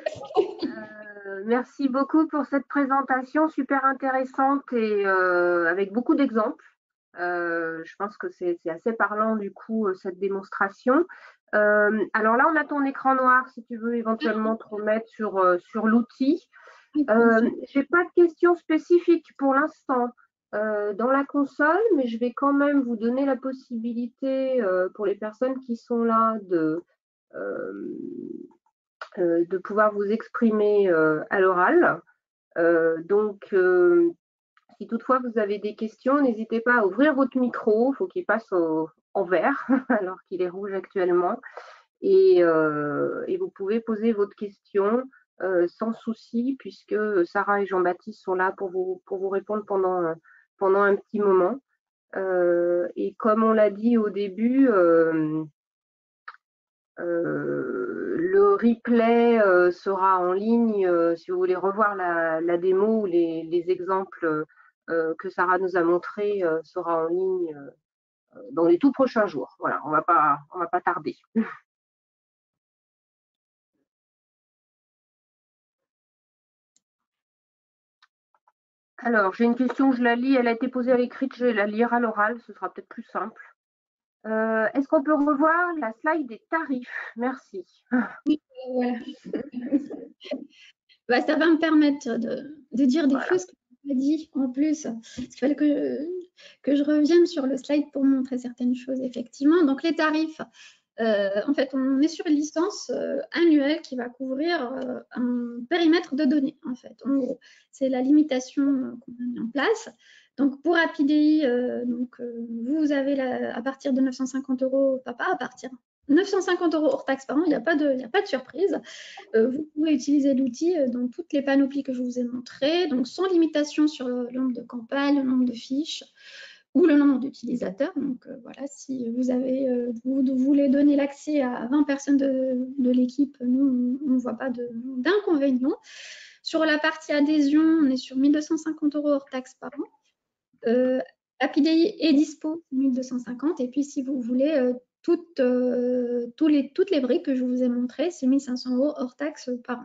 merci beaucoup pour cette présentation super intéressante et euh, avec beaucoup d'exemples. Euh, je pense que c'est assez parlant du coup cette démonstration. Euh, alors là, on a ton écran noir si tu veux éventuellement te remettre sur, euh, sur l'outil. Euh, je n'ai pas de questions spécifiques pour l'instant euh, dans la console, mais je vais quand même vous donner la possibilité euh, pour les personnes qui sont là de, euh, euh, de pouvoir vous exprimer euh, à l'oral. Euh, donc, euh, si toutefois vous avez des questions, n'hésitez pas à ouvrir votre micro, il faut qu'il passe au, en vert alors qu'il est rouge actuellement. Et, euh, et vous pouvez poser votre question euh, sans souci, puisque Sarah et Jean-Baptiste sont là pour vous, pour vous répondre pendant, pendant un petit moment. Euh, et comme on l'a dit au début, euh, euh, le replay euh, sera en ligne euh, si vous voulez revoir la, la démo ou les, les exemples euh, que Sarah nous a montrés euh, sera en ligne euh, dans les tout prochains jours. Voilà, on va pas, on va pas tarder. Alors, j'ai une question, je la lis, elle a été posée à l'écrit, je vais la lire à l'oral, ce sera peut-être plus simple. Euh, Est-ce qu'on peut revoir la slide des tarifs? Merci. Oui, voilà. Bah, ça va me permettre de, de dire des voilà. choses que je n'ai pas dit en plus. Il fallait que, que je revienne sur le slide pour montrer certaines choses, effectivement. Donc, les tarifs, euh, en fait, on est sur une licence euh, annuelle qui va couvrir euh, un périmètre de données, en fait. En gros, c'est la limitation qu'on a mis en place. Donc, pour A P I D I, euh, donc, euh, vous avez la, à partir de neuf cent cinquante euros, papa, à partir neuf cent cinquante euros hors taxe par an, il n'y a pas de, il n'y a pas de surprise. Euh, vous pouvez utiliser l'outil dans toutes les panoplies que je vous ai montrées, donc sans limitation sur le nombre de campagnes, le nombre de fiches ou le nombre d'utilisateurs. Donc euh, voilà, si vous, avez, euh, vous, vous voulez donner l'accès à vingt personnes de, de l'équipe, nous, on ne voit pas d'inconvénient. Sur la partie adhésion, on est sur mille deux cent cinquante euros hors taxe par an. Euh, Happyday est dispo, mille deux cent cinquante. Et puis, si vous voulez, euh, toutes, euh, tous les, toutes les briques que je vous ai montrées, c'est mille cinq cents euros hors taxe par an.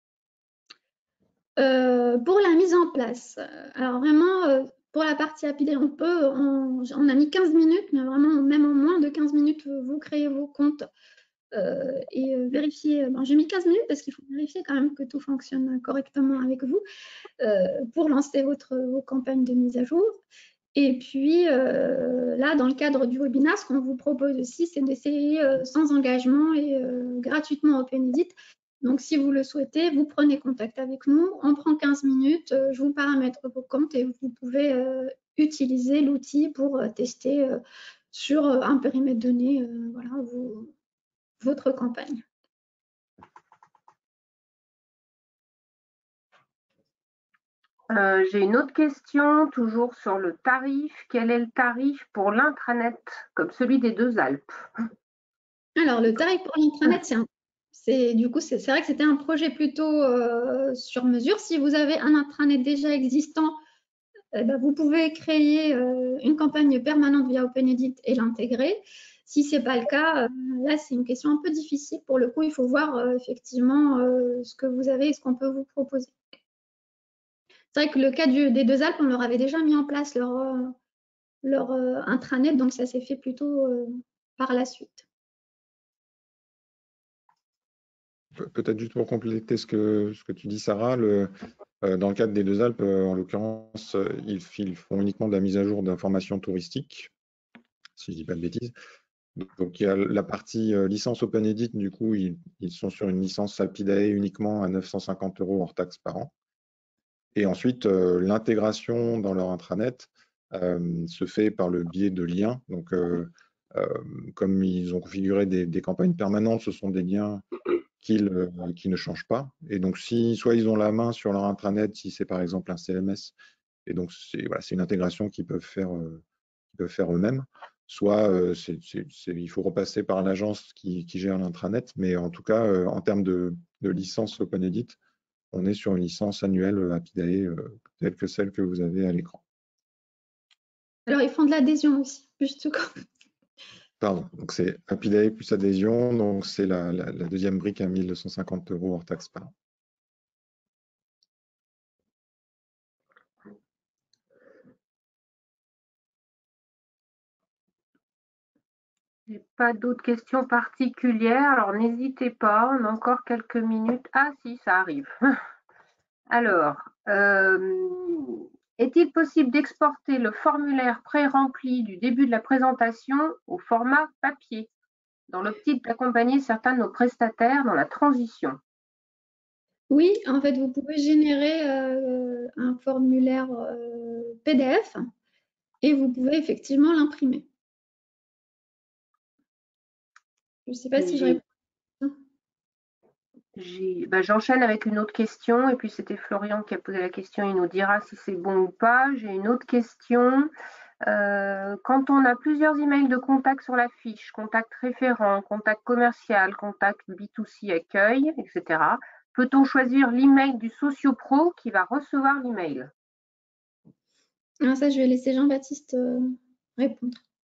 Euh, pour la mise en place, alors vraiment, euh, pour la partie Happyday, on peut, on, on a mis quinze minutes, mais vraiment, même en moins de quinze minutes, vous créez vos comptes euh, et euh, vérifier. Bon, j'ai mis quinze minutes parce qu'il faut vérifier quand même que tout fonctionne correctement avec vous euh, pour lancer votre, vos campagnes de mise à jour. Et puis euh, là, dans le cadre du webinaire, ce qu'on vous propose aussi, c'est d'essayer euh, sans engagement et euh, gratuitement OpenEdit. Donc, si vous le souhaitez, vous prenez contact avec nous. On prend quinze minutes, euh, je vous paramètre vos comptes et vous pouvez euh, utiliser l'outil pour euh, tester euh, sur euh, un périmètre donné euh, voilà, vous, votre campagne. Euh, J'ai une autre question, toujours sur le tarif. Quel est le tarif pour l'intranet, comme celui des Deux Alpes? Alors, le tarif pour l'intranet, c'est un C'est du coup, c'est vrai que c'était un projet plutôt euh, sur mesure. Si vous avez un intranet déjà existant, eh ben, vous pouvez créer euh, une campagne permanente via OpenEdit et l'intégrer. Si ce n'est pas le cas, euh, là, c'est une question un peu difficile. Pour le coup, il faut voir euh, effectivement euh, ce que vous avez et ce qu'on peut vous proposer. C'est vrai que le cas du, des Deux Alpes, on leur avait déjà mis en place leur, euh, leur euh, intranet, donc ça s'est fait plutôt euh, par la suite. Peut-être juste pour compléter ce que, ce que tu dis, Sarah, le, euh, dans le cadre des Deux Alpes, euh, en l'occurrence, euh, ils, ils font uniquement de la mise à jour d'informations touristiques, si je ne dis pas de bêtises. Donc, donc, il y a la partie euh, licence OpenEdit, du coup, ils, ils sont sur une licence Happyday uniquement à neuf cent cinquante euros hors taxe par an. Et ensuite, euh, l'intégration dans leur intranet euh, se fait par le biais de liens. Donc, euh, euh, comme ils ont configuré des, des campagnes permanentes, ce sont des liens qui, le, qui ne changent pas. Et donc, si soit ils ont la main sur leur intranet, si c'est par exemple un C M S, et donc c'est voilà, c'est une intégration qu'ils peuvent faire, euh, qu'ils peuvent faire eux-mêmes, soit euh, c'est, c'est, c'est, il faut repasser par l'agence qui, qui gère l'intranet, mais en tout cas, euh, en termes de, de licence OpenEdit, on est sur une licence annuelle Happyday euh, telle que celle que vous avez à l'écran. Alors, ils font de l'adhésion aussi, juste comme. Pardon, donc c'est Happyday plus adhésion, donc c'est la, la, la deuxième brique à mille deux cent cinquante euros hors taxe par an. J'ai pas d'autres questions particulières, alors n'hésitez pas, on a encore quelques minutes. Ah si, ça arrive. Alors, euh, est-il possible d'exporter le formulaire pré-rempli du début de la présentation au format papier, dans l'optique d'accompagner certains de nos prestataires dans la transition? Oui, en fait, vous pouvez générer euh, un formulaire euh, P D F et vous pouvez effectivement l'imprimer. Je ne sais pas si je réponds. Ben, j'enchaîne avec une autre question, et puis c'était Florian qui a posé la question, il nous dira si c'est bon ou pas. J'ai une autre question. Euh, quand on a plusieurs emails de contact sur la fiche, contact référent, contact commercial, contact B deux C accueil, et cetera, peut-on choisir l'email du Sociopro qui va recevoir l'email? Ah, ça, je vais laisser Jean-Baptiste euh, répondre.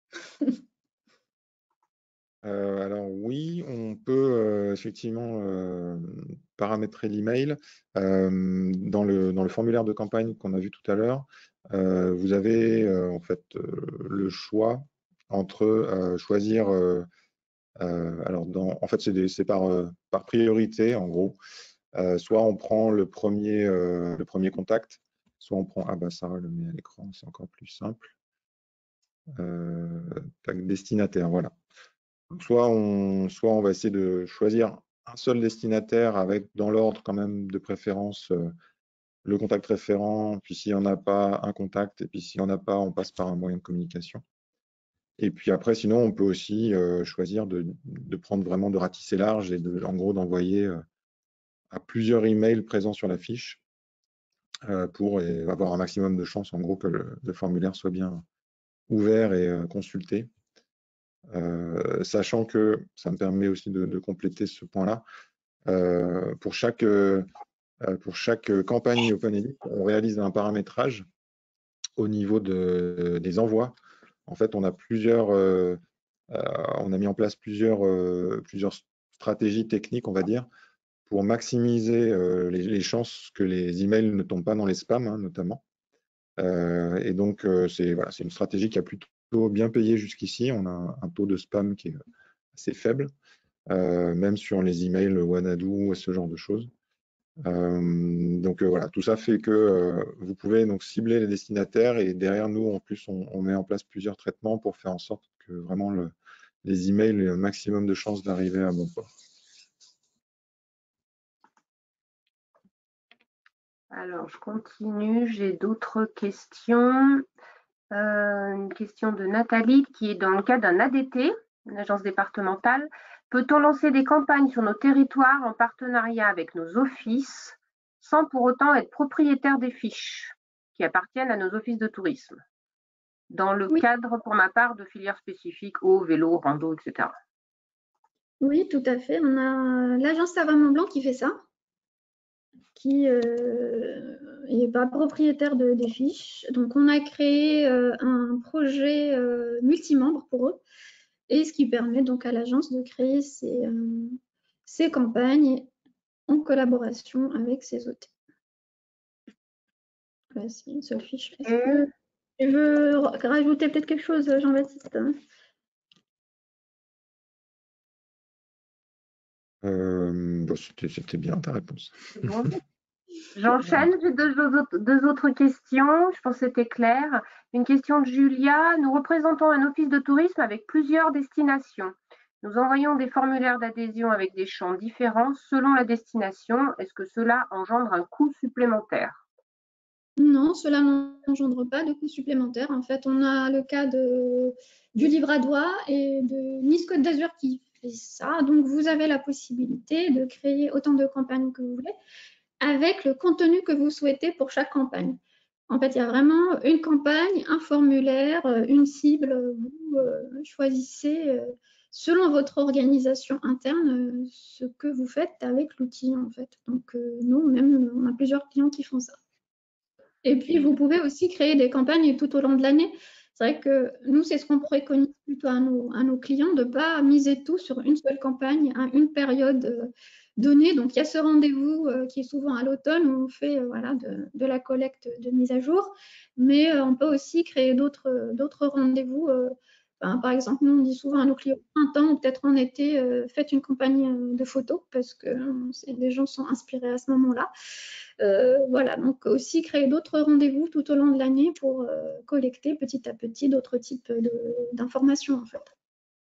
Euh, alors oui, on peut euh, effectivement euh, paramétrer l'email. Euh, dans le, dans le formulaire de campagne qu'on a vu tout à l'heure, euh, vous avez euh, en fait euh, le choix entre euh, choisir, euh, euh, alors dans, en fait c'est par, euh, par priorité en gros. Euh, soit on prend le premier, euh, le premier contact, soit on prend, ah bah Sarah le met à l'écran, c'est encore plus simple. Euh, tac, destinataire, voilà. Soit on, soit on va essayer de choisir un seul destinataire avec dans l'ordre quand même de préférence euh, le contact référent, puis s'il n'y en a pas, un contact, et puis s'il n'y en a pas, on passe par un moyen de communication. Et puis après, sinon, on peut aussi euh, choisir de, de prendre vraiment de ratisser large et de, en gros d'envoyer euh, à plusieurs emails présents sur la fiche euh, pour euh, avoir un maximum de chances, en gros, que le, le formulaire soit bien ouvert et euh, consulté. Euh, sachant que ça me permet aussi de, de compléter ce point-là. Euh, pour chaque, euh, pour chaque campagne OpenEdit, on réalise un paramétrage au niveau de, des envois. En fait, on a plusieurs, euh, euh, on a mis en place plusieurs, euh, plusieurs stratégies techniques, on va dire, pour maximiser euh, les, les chances que les emails ne tombent pas dans les spams, hein, notamment. Euh, et donc, euh, c'est voilà, c'est une stratégie qui a plutôt bien payé jusqu'ici. On a un, un taux de spam qui est assez faible, euh, même sur les emails Wanadu et ce genre de choses. Euh, donc euh, voilà, tout ça fait que euh, vous pouvez donc cibler les destinataires et derrière nous, en plus, on, on met en place plusieurs traitements pour faire en sorte que vraiment le, les emails aient un maximum de chances d'arriver à bon port. Alors, je continue, j'ai d'autres questions. Euh, une question de Nathalie qui est dans le cadre d'un A D T, une agence départementale. Peut-on lancer des campagnes sur nos territoires en partenariat avec nos offices sans pour autant être propriétaire des fiches qui appartiennent à nos offices de tourisme, dans le oui. cadre, pour ma part, de filières spécifiques, eau, vélo, rando, et cetera. Oui, tout à fait. On a l'agence Savoie Mont Blanc qui fait ça, qui euh, n'est pas propriétaire de, des fiches. Donc, on a créé euh, un projet euh, multimembre pour eux, et ce qui permet donc à l'agence de créer ses, euh, ses campagnes en collaboration avec ses hôtels. Voilà, c'est une seule fiche. Est-ce que tu veux rajouter peut-être quelque chose, Jean-Baptiste? Euh, bon, c'était bien ta réponse. Bon. J'enchaîne, j'ai deux, deux autres questions, je pense que c'était clair. Une question de Julia. Nous représentons un office de tourisme avec plusieurs destinations. Nous envoyons des formulaires d'adhésion avec des champs différents selon la destination. Est-ce que cela engendre un coût supplémentaire? Non, cela n'engendre pas de coût supplémentaire. En fait, on a le cas de, du Livre à Doigt et de Nice Côte d'Azur qui fait ça. Donc, vous avez la possibilité de créer autant de campagnes que vous voulez avec le contenu que vous souhaitez pour chaque campagne. En fait, il y a vraiment une campagne, un formulaire, une cible. Vous euh, choisissez euh, selon votre organisation interne euh, ce que vous faites avec l'outil, en fait. Donc, euh, nous, même, on a plusieurs clients qui font ça. Et puis, vous pouvez aussi créer des campagnes tout au long de l'année. C'est vrai que nous, c'est ce qu'on préconise plutôt à nos, à nos clients, de ne pas miser tout sur une seule campagne à une période euh, donnée. Donc, il y a ce rendez-vous euh, qui est souvent à l'automne où on fait euh, voilà, de, de la collecte de mise à jour. Mais euh, on peut aussi créer d'autres d'autres rendez-vous. Euh, ben, par exemple, nous, on dit souvent à nos clients au printemps ou peut-être en été, euh, faites une campagne de photos parce que euh, les gens sont inspirés à ce moment-là. Euh, voilà, donc aussi créer d'autres rendez-vous tout au long de l'année pour euh, collecter petit à petit d'autres types d'informations en fait.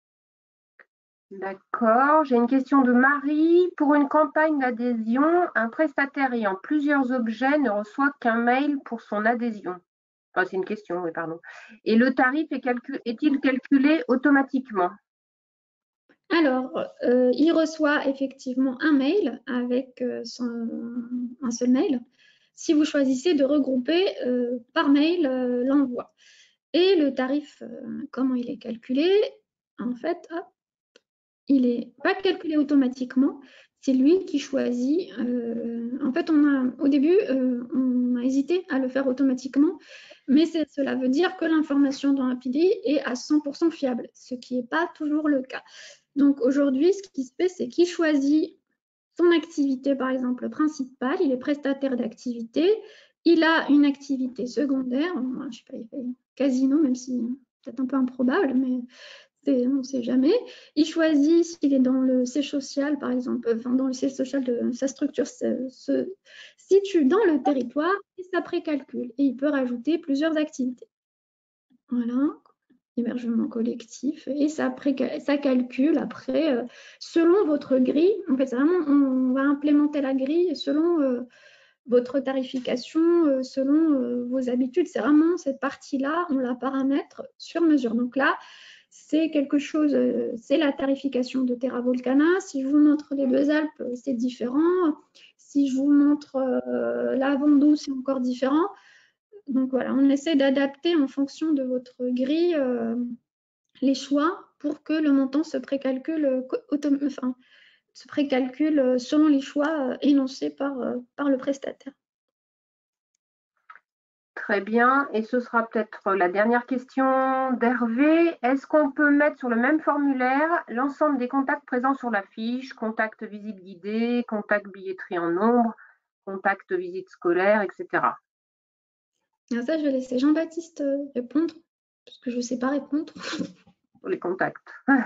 D'accord. J'ai une question de Marie. Pour une campagne d'adhésion, un prestataire ayant plusieurs objets ne reçoit qu'un mail pour son adhésion. Enfin, c'est une question, oui, pardon. Et le tarif est calcul... est-il calculé automatiquement? Alors, euh, il reçoit effectivement un mail avec euh, son, un seul mail si vous choisissez de regrouper euh, par mail euh, l'envoi. Et le tarif, euh, comment il est calculé? En fait, hop, il n'est pas calculé automatiquement. C'est lui qui choisit. Euh, en fait, on a, au début, euh, on a hésité à le faire automatiquement, mais cela veut dire que l'information dans Rapidly est à cent pour cent fiable, ce qui n'est pas toujours le cas. Donc aujourd'hui, ce qui se fait, c'est qu'il choisit son activité, par exemple, principale. Il est prestataire d'activité. Il a une activité secondaire, je ne sais pas, il fait casino, même si c'est peut-être un peu improbable, mais on ne sait jamais. Il choisit s'il est dans le siège social, par exemple, enfin dans le siège social de sa structure se, se situe dans le territoire et ça précalcule. Et il peut rajouter plusieurs activités. Voilà, hébergement collectif. Et ça, pré, ça calcule après, euh, selon votre grille. En fait, vraiment, on va implémenter la grille selon euh, votre tarification, euh, selon euh, vos habitudes. C'est vraiment cette partie-là, on la paramètre sur mesure. Donc là, c'est quelque chose, euh, c'est la tarification de Terra Volcana. Si je vous montre les deux Alpes, c'est différent. Si je vous montre euh, la Vendoux, c'est encore différent. Donc voilà, on essaie d'adapter en fonction de votre grille euh, les choix pour que le montant se précalcule, enfin, se précalcule selon les choix énoncés par, par le prestataire. Très bien. Et ce sera peut-être la dernière question d'Hervé. Est-ce qu'on peut mettre sur le même formulaire l'ensemble des contacts présents sur la fiche, contact visite guidée, contact billetterie en nombre, contact visite scolaire, et cetera. Alors ça, je vais laisser Jean-Baptiste répondre, parce que je ne sais pas répondre. Pour les contacts.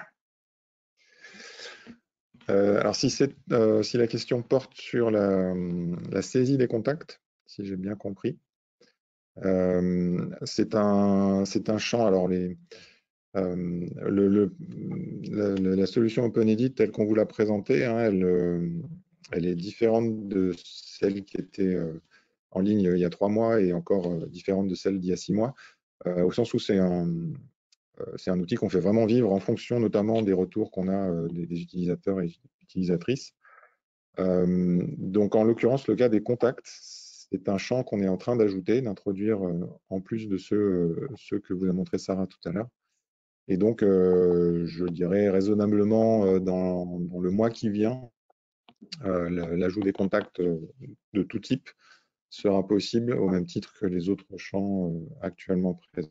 Euh, alors, si, euh, si la question porte sur la, la saisie des contacts, si j'ai bien compris, euh, c'est un, c'est un champ. Alors, les, euh, le, le, la, la solution OpenEdit telle qu'on vous l'a présentée, hein, elle, euh, elle est différente de celle qui était euh, en ligne il y a trois mois et encore euh, différente de celle d'il y a six mois, euh, au sens où c'est un, c'est un outil qu'on fait vraiment vivre en fonction notamment des retours qu'on a euh, des, des utilisateurs et utilisatrices. Euh, donc, en l'occurrence, le cas des contacts, c'est un champ qu'on est en train d'ajouter, d'introduire euh, en plus de ceux, euh, ceux que vous a montré Sarah tout à l'heure. Et donc, euh, je dirais raisonnablement, euh, dans, dans le mois qui vient, euh, l'ajout des contacts de tout type sera possible au même titre que les autres champs euh, actuellement présents.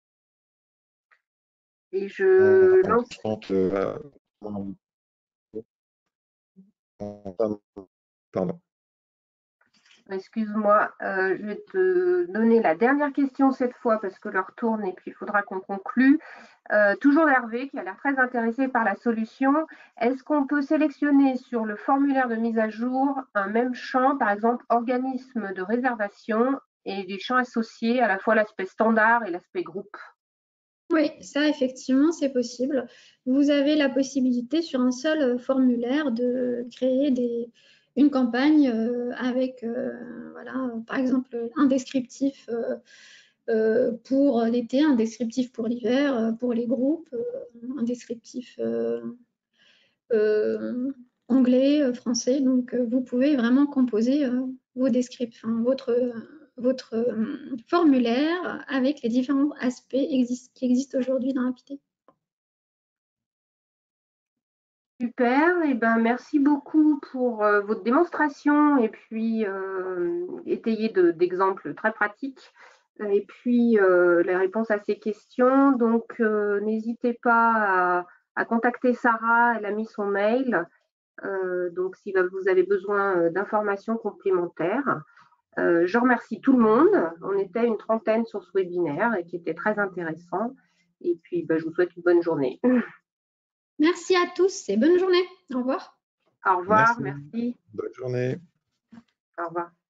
Et je lance... Euh, Pardon. Excuse-moi, euh, je vais te donner la dernière question cette fois parce que l'heure tourne et puis il faudra qu'on conclue. Euh, toujours Hervé qui a l'air très intéressé par la solution. Est-ce qu'on peut sélectionner sur le formulaire de mise à jour un même champ, par exemple organisme de réservation et des champs associés, à la fois l'aspect standard et l'aspect groupe? Oui, ça effectivement c'est possible. Vous avez la possibilité sur un seul formulaire de créer des, une campagne euh, avec, euh, voilà, par exemple, un descriptif euh, euh, pour l'été, un descriptif pour l'hiver, euh, pour les groupes, euh, un descriptif euh, euh, anglais, français. Donc, euh, vous pouvez vraiment composer euh, vos descriptifs, enfin, votre, votre euh, formulaire avec les différents aspects exist qui existent aujourd'hui dans Rapidé. Super, et ben merci beaucoup pour euh, votre démonstration et puis euh, étayée d'exemples très pratiques et puis euh, les réponses à ces questions. Donc euh, n'hésitez pas à, à contacter Sarah, elle a mis son mail. Euh, donc si vous avez besoin d'informations complémentaires. Euh, je remercie tout le monde. On était une trentaine sur ce webinaire et qui était très intéressant. Et puis ben, je vous souhaite une bonne journée. Merci à tous et bonne journée. Au revoir. Au revoir, merci. merci. Bonne journée. Au revoir.